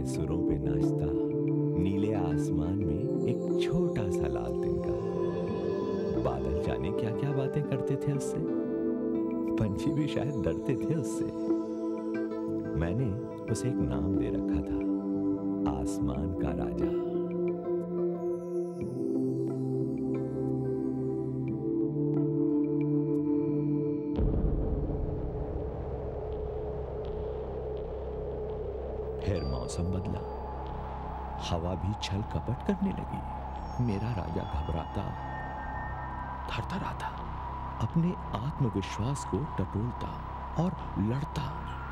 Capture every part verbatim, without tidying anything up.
सुरों पे नाचता नीले आसमान में एक छोटा सा लाल तिनका। बादल जाने क्या क्या बातें करते थे उससे, पंछी भी शायद डरते थे उससे। मैंने उसे एक नाम दे रखा था, आसमान का राजा। फिर मौसम बदला, हवा भी छल कपट करने लगी। मेरा राजा घबराता, थरथराता, अपने आत्मविश्वास को टटोलता और लड़ता।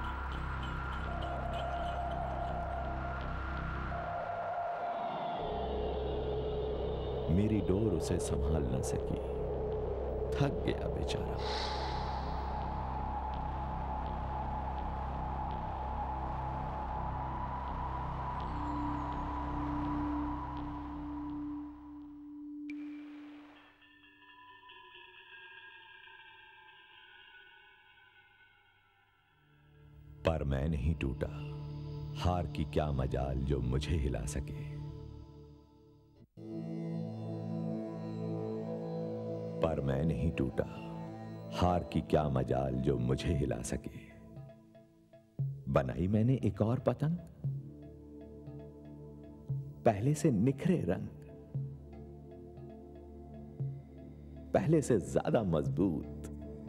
मेरी डोर उसे संभाल न सकी, थक गया बेचारा। पर मैं नहीं टूटा, हार की क्या मजाल जो मुझे हिला सके। पर मैं नहीं टूटा, हार की क्या मजाल जो मुझे हिला सके। बनाई मैंने एक और पतंग, पहले से निखरे रंग, पहले से ज्यादा मजबूत,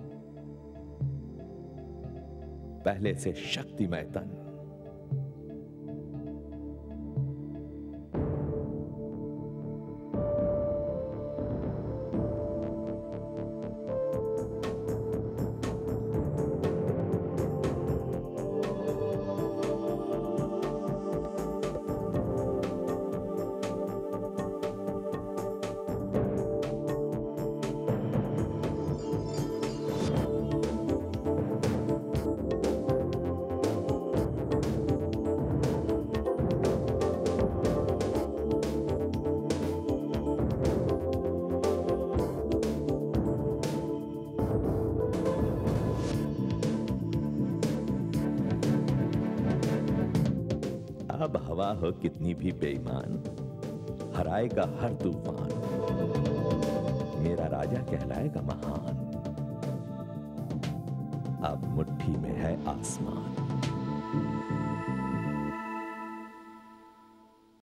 पहले से शक्तिमय तन। अब हवा हो कितनी भी बेईमान, हराएगा हर तूफान, मेरा राजा कहलाएगा महान। अब मुट्ठी में है आसमान।